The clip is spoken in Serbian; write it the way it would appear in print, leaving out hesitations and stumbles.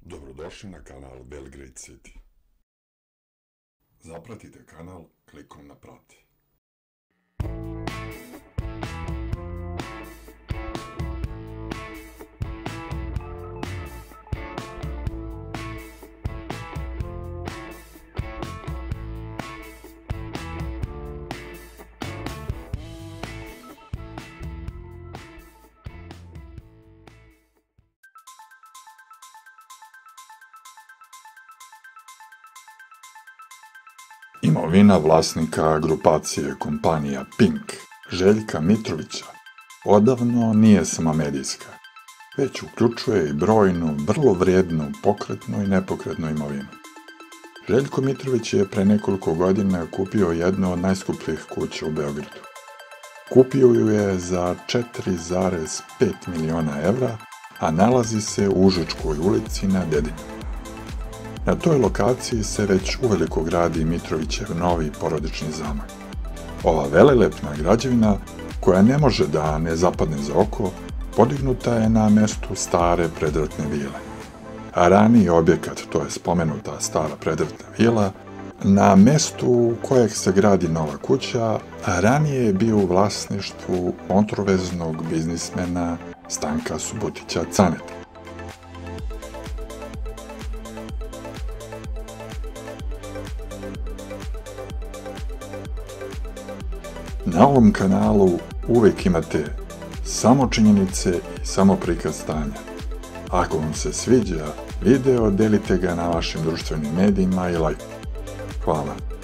Dobrodošli na kanal Belgrade City. Zapratite kanal klikom na prati. Imovina vlasnika grupacije kompanija Pink, Željka Mitrovića, odavno nije samo medijska, već uključuje i brojnu, vrlo vrijednu pokretnu i nepokretnu imovinu. Željko Mitrović je pre nekoliko godina kupio jednu od najskupljih kuća u Beogradu. Kupio ju je za 4,5 miliona evra, a nalazi se u Užičkoj ulici na Dedinju. Na toj lokaciji se već uveliko gradi Mitrovićev novi porodični zamak. Ova velelepna građevina, koja ne može da ne zapadne za oko, podignuta je na mestu stare predratne vile. A raniji objekat, to je spomenuta stara predratna vila, na mestu kojeg se gradi nova kuća, ranije je bio u vlasništvu kontroverznog biznismena Stanka Subotića Caneta. Na ovom kanalu uvijek imate samo činjenice i samo prikaz stanja. Ako vam se sviđa video, delite ga na vašim društvenim medijima i lajkujte. Hvala.